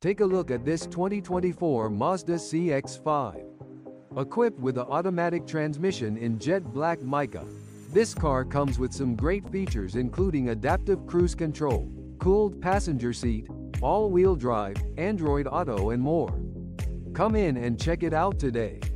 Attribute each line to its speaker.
Speaker 1: Take a look at this 2024 Mazda CX-5. Equipped with an automatic transmission in jet black mica, this car comes with some great features including adaptive cruise control, cooled passenger seat, all-wheel drive, Android Auto and more. Come in and check it out today.